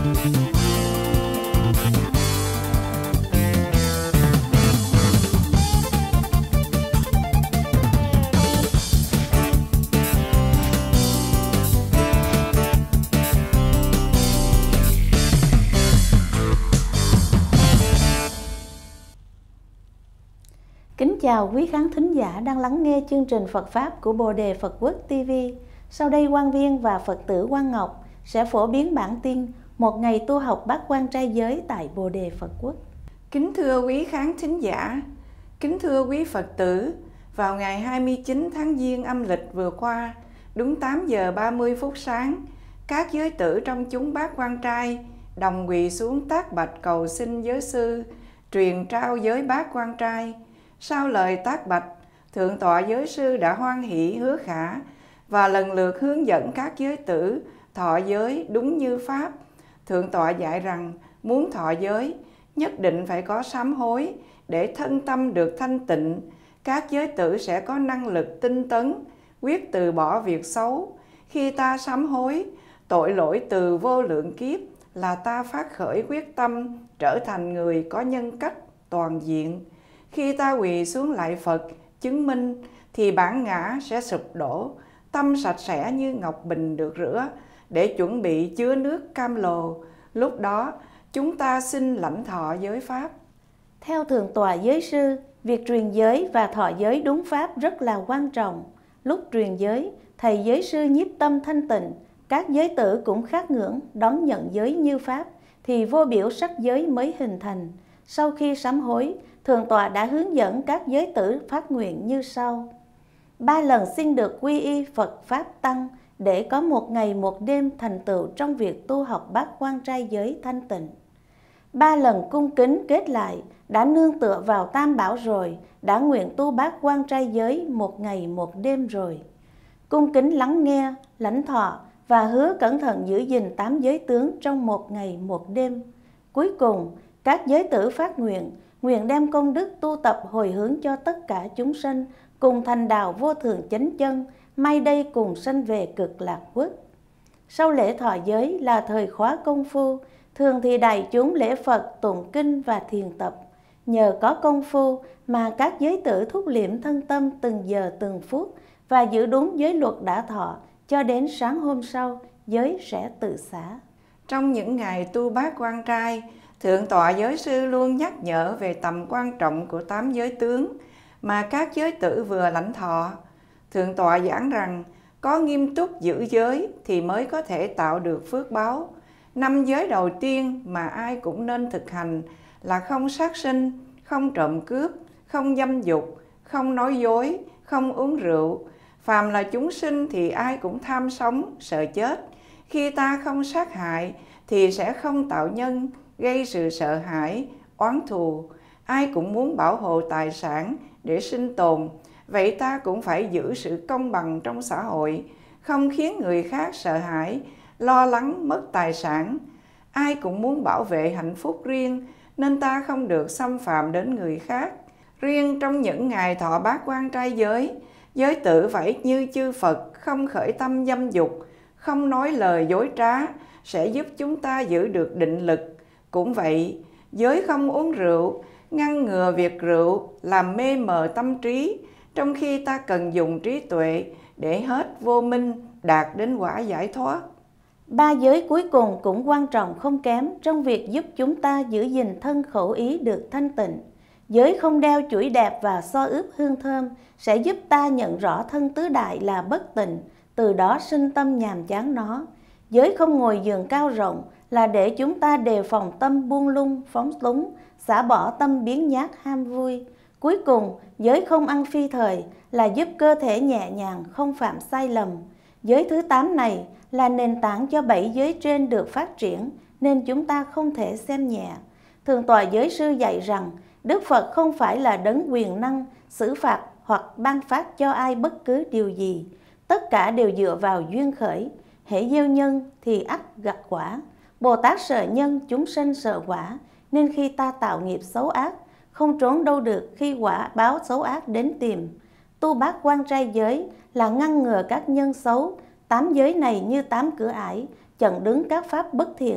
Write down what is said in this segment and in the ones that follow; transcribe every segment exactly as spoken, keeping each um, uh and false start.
Kính chào quý khán thính giả đang lắng nghe chương trình Phật Pháp của Bồ Đề Phật Quốc ti vi. Sau đây Quan Viên và Phật tử Quang Ngọc sẽ phổ biến bản tin một ngày tu học bát quan trai giới tại Bồ Đề Phật Quốc. Kính thưa quý khán thính giả, kính thưa quý Phật tử, vào ngày hai mươi chín tháng Giêng âm lịch vừa qua, đúng tám giờ ba mươi phút sáng, các giới tử trong chúng bát quan trai đồng quỳ xuống tác bạch cầu xin giới sư truyền trao giới bát quan trai. Sau lời tác bạch, Thượng tọa giới sư đã hoan hỷ hứa khả và lần lượt hướng dẫn các giới tử thọ giới đúng như Pháp. Thượng tọa dạy rằng muốn thọ giới, nhất định phải có sám hối để thân tâm được thanh tịnh. Các giới tử sẽ có năng lực tinh tấn, quyết từ bỏ việc xấu. Khi ta sám hối, tội lỗi từ vô lượng kiếp là ta phát khởi quyết tâm trở thành người có nhân cách toàn diện. Khi ta quỳ xuống lại Phật, chứng minh, thì bản ngã sẽ sụp đổ, tâm sạch sẽ như ngọc bình được rửa, để chuẩn bị chứa nước cam lồ. Lúc đó, chúng ta xin lãnh thọ giới Pháp. Theo Thượng tọa giới sư, việc truyền giới và thọ giới đúng Pháp rất là quan trọng. Lúc truyền giới, thầy giới sư nhiếp tâm thanh tịnh, các giới tử cũng khát ngưỡng đón nhận giới như Pháp, thì vô biểu sắc giới mới hình thành. Sau khi sám hối, Thượng tọa đã hướng dẫn các giới tử phát nguyện như sau. Ba lần xin được quy y Phật Pháp Tăng để có một ngày một đêm thành tựu trong việc tu học bát quan trai giới thanh tịnh. Ba lần cung kính kết lại, đã nương tựa vào Tam Bảo rồi, đã nguyện tu bát quan trai giới một ngày một đêm rồi. Cung kính lắng nghe, lãnh thọ và hứa cẩn thận giữ gìn tám giới tướng trong một ngày một đêm. Cuối cùng, các giới tử phát nguyện, nguyện đem công đức tu tập hồi hướng cho tất cả chúng sanh, cùng thành đạo vô thượng chánh chân, may đây cùng sanh về cực lạc quốc. Sau lễ thọ giới là thời khóa công phu, thường thì đại chúng lễ Phật, tụng kinh và thiền tập. Nhờ có công phu mà các giới tử thúc liệm thân tâm từng giờ từng phút và giữ đúng giới luật đã thọ, cho đến sáng hôm sau, giới sẽ tự xả. Trong những ngày tu bát quan trai, Thượng tọa giới sư luôn nhắc nhở về tầm quan trọng của tám giới tướng mà các giới tử vừa lãnh thọ. Thượng tọa giảng rằng có nghiêm túc giữ giới thì mới có thể tạo được phước báo. Năm giới đầu tiên mà ai cũng nên thực hành là không sát sinh, không trộm cướp, không dâm dục, không nói dối, không uống rượu. Phàm là chúng sinh thì ai cũng tham sống, sợ chết. Khi ta không sát hại thì sẽ không tạo nhân, gây sự sợ hãi, oán thù. Ai cũng muốn bảo hộ tài sản để sinh tồn, vậy ta cũng phải giữ sự công bằng trong xã hội, không khiến người khác sợ hãi, lo lắng mất tài sản. Ai cũng muốn bảo vệ hạnh phúc riêng, nên ta không được xâm phạm đến người khác. Riêng trong những ngày thọ bát quan trai giới, giới tử phải như chư Phật, không khởi tâm dâm dục, không nói lời dối trá, sẽ giúp chúng ta giữ được định lực. Cũng vậy, giới không uống rượu, ngăn ngừa việc rượu làm mê mờ tâm trí, trong khi ta cần dùng trí tuệ để hết vô minh, đạt đến quả giải thoát. Ba giới cuối cùng cũng quan trọng không kém trong việc giúp chúng ta giữ gìn thân khẩu ý được thanh tịnh. Giới không đeo chuỗi đẹp và so ướp hương thơm sẽ giúp ta nhận rõ thân tứ đại là bất tịnh, từ đó sinh tâm nhàm chán nó. Giới không ngồi giường cao rộng là để chúng ta đề phòng tâm buông lung, phóng túng, xả bỏ tâm biến nhát ham vui. Cuối cùng, giới không ăn phi thời là giúp cơ thể nhẹ nhàng, không phạm sai lầm. Giới thứ tám này là nền tảng cho bảy giới trên được phát triển, nên chúng ta không thể xem nhẹ. Thượng tọa giới sư dạy rằng, Đức Phật không phải là đấng quyền năng, xử phạt hoặc ban phát cho ai bất cứ điều gì. Tất cả đều dựa vào duyên khởi. Hễ gieo nhân thì ắt gặt quả. Bồ Tát sợ nhân, chúng sanh sợ quả, nên khi ta tạo nghiệp xấu ác, không trốn đâu được khi quả báo xấu ác đến tìm. Tu bát quan trai giới là ngăn ngừa các nhân xấu. Tám giới này như tám cửa ải, chặn đứng các pháp bất thiện,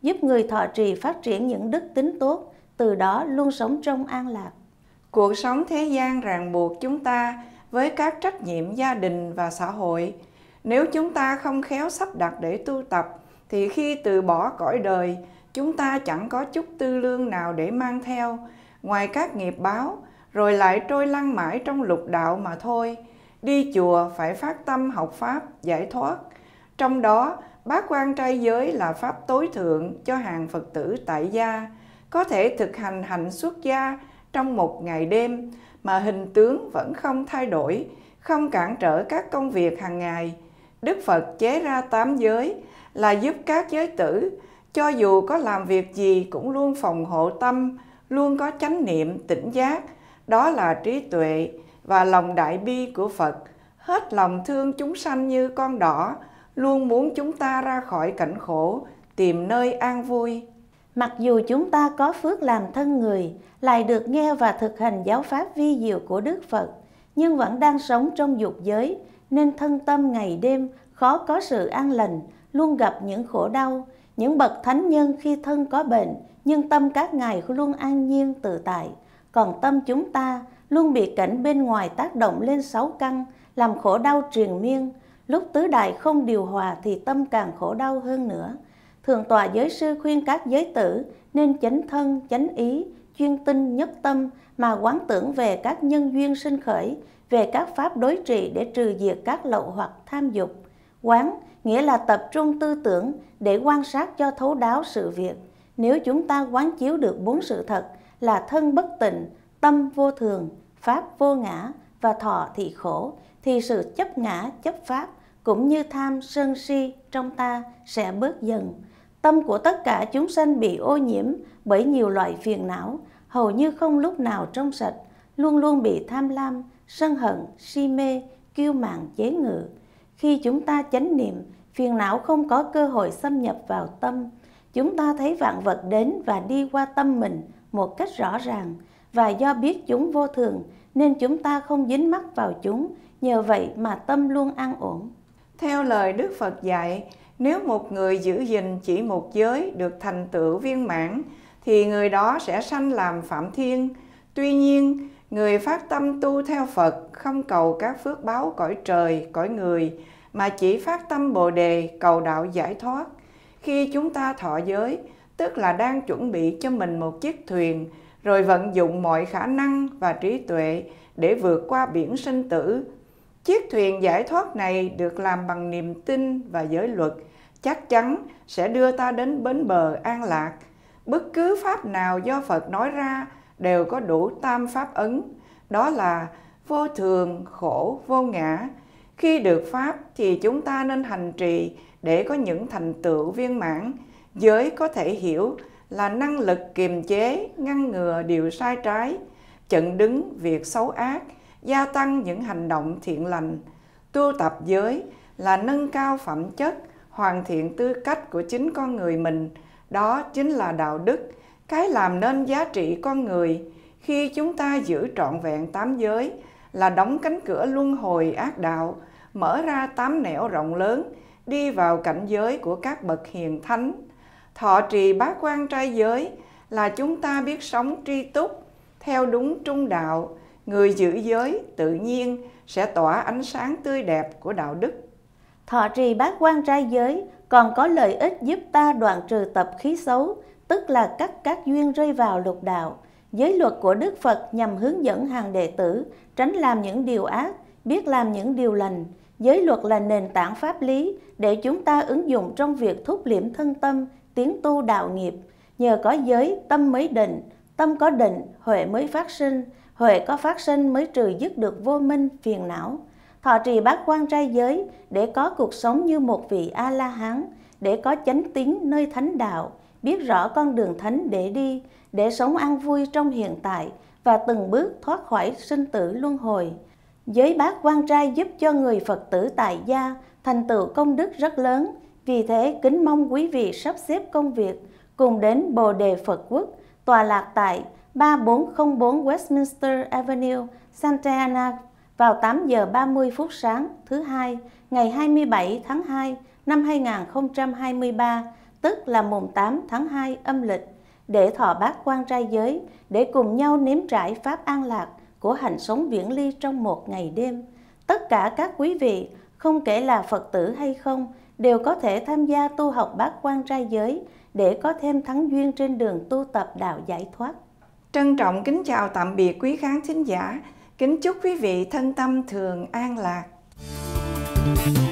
giúp người thọ trì phát triển những đức tính tốt, từ đó luôn sống trong an lạc. Cuộc sống thế gian ràng buộc chúng ta với các trách nhiệm gia đình và xã hội. Nếu chúng ta không khéo sắp đặt để tu tập, thì khi từ bỏ cõi đời, chúng ta chẳng có chút tư lương nào để mang theo, ngoài các nghiệp báo, rồi lại trôi lăn mãi trong lục đạo mà thôi. Đi chùa phải phát tâm học Pháp, giải thoát. Trong đó, bát quan trai giới là Pháp tối thượng cho hàng Phật tử tại gia, có thể thực hành hạnh xuất gia trong một ngày đêm, mà hình tướng vẫn không thay đổi, không cản trở các công việc hàng ngày. Đức Phật chế ra tám giới là giúp các giới tử, cho dù có làm việc gì cũng luôn phòng hộ tâm, luôn có chánh niệm tỉnh giác. Đó là trí tuệ và lòng đại bi của Phật, hết lòng thương chúng sanh như con đỏ, luôn muốn chúng ta ra khỏi cảnh khổ, tìm nơi an vui. Mặc dù chúng ta có phước làm thân người, lại được nghe và thực hành giáo pháp vi diệu của Đức Phật, nhưng vẫn đang sống trong dục giới, nên thân tâm ngày đêm khó có sự an lành, luôn gặp những khổ đau. Những bậc thánh nhân khi thân có bệnh, nhưng tâm các ngài luôn an nhiên tự tại. Còn tâm chúng ta luôn bị cảnh bên ngoài tác động lên sáu căn, làm khổ đau triền miên. Lúc tứ đại không điều hòa thì tâm càng khổ đau hơn nữa. Thượng tọa Giới Sư khuyên các giới tử nên chánh thân, chánh ý, chuyên tinh, nhất tâm mà quán tưởng về các nhân duyên sinh khởi, về các pháp đối trị để trừ diệt các lậu hoặc tham dục. Quán nghĩa là tập trung tư tưởng để quan sát cho thấu đáo sự việc. Nếu chúng ta quán chiếu được bốn sự thật là thân bất tịnh, tâm vô thường, pháp vô ngã và thọ thì khổ, thì sự chấp ngã, chấp pháp cũng như tham sân si trong ta sẽ bớt dần. Tâm của tất cả chúng sanh bị ô nhiễm bởi nhiều loại phiền não, hầu như không lúc nào trong sạch, luôn luôn bị tham lam, sân hận, si mê, kiêu mạn chế ngự. Khi chúng ta chánh niệm, phiền não không có cơ hội xâm nhập vào tâm. Chúng ta thấy vạn vật đến và đi qua tâm mình một cách rõ ràng, và do biết chúng vô thường nên chúng ta không dính mắc vào chúng, nhờ vậy mà tâm luôn an ổn. Theo lời Đức Phật dạy, nếu một người giữ gìn chỉ một giới được thành tựu viên mãn, thì người đó sẽ sanh làm Phạm Thiên. Tuy nhiên, người phát tâm tu theo Phật không cầu các phước báo cõi trời, cõi người, mà chỉ phát tâm Bồ Đề cầu đạo giải thoát. Khi chúng ta thọ giới, tức là đang chuẩn bị cho mình một chiếc thuyền, rồi vận dụng mọi khả năng và trí tuệ để vượt qua biển sinh tử. Chiếc thuyền giải thoát này được làm bằng niềm tin và giới luật, chắc chắn sẽ đưa ta đến bến bờ an lạc. Bất cứ pháp nào do Phật nói ra đều có đủ tam pháp ấn, đó là vô thường, khổ, vô ngã. Khi được pháp thì chúng ta nên hành trì để có những thành tựu viên mãn. Giới có thể hiểu là năng lực kiềm chế, ngăn ngừa điều sai trái, chặn đứng việc xấu ác, gia tăng những hành động thiện lành. Tu tập giới là nâng cao phẩm chất, hoàn thiện tư cách của chính con người mình. Đó chính là đạo đức, cái làm nên giá trị con người. Khi chúng ta giữ trọn vẹn tám giới là đóng cánh cửa luân hồi ác đạo, mở ra tám nẻo rộng lớn, đi vào cảnh giới của các bậc hiền thánh. Thọ trì bát quan trai giới là chúng ta biết sống tri túc, theo đúng trung đạo. Người giữ giới tự nhiên sẽ tỏa ánh sáng tươi đẹp của đạo đức. Thọ trì bát quan trai giới còn có lợi ích giúp ta đoạn trừ tập khí xấu, tức là cắt các duyên rơi vào lục đạo. Giới luật của Đức Phật nhằm hướng dẫn hàng đệ tử tránh làm những điều ác, biết làm những điều lành. Giới luật là nền tảng pháp lý để chúng ta ứng dụng trong việc thúc liễm thân tâm, tiến tu đạo nghiệp. Nhờ có giới, tâm mới định, tâm có định, huệ mới phát sinh, huệ có phát sinh mới trừ dứt được vô minh, phiền não. Thọ trì bát quan trai giới để có cuộc sống như một vị A-la-hán, để có chánh tín nơi thánh đạo, biết rõ con đường thánh để đi, để sống an vui trong hiện tại và từng bước thoát khỏi sinh tử luân hồi. Giới bát quan trai giúp cho người Phật tử tại gia thành tựu công đức rất lớn. Vì thế, kính mong quý vị sắp xếp công việc cùng đến Bồ Đề Phật Quốc, tọa lạc tại ba bốn không bốn Westminster Avenue, Santa Ana vào tám giờ ba mươi phút sáng thứ hai, ngày hai mươi bảy tháng hai năm hai nghìn không trăm hai mươi ba, tức là mùng tám tháng hai âm lịch, để thọ bát quan trai giới, để cùng nhau nếm trải pháp an lạc của hạnh sống viễn ly trong một ngày đêm. Tất cả các quý vị, không kể là Phật tử hay không, đều có thể tham gia tu học bát quan trai giới để có thêm thắng duyên trên đường tu tập đạo giải thoát. Trân trọng kính chào tạm biệt quý khán thính giả, kính chúc quý vị thân tâm thường an lạc.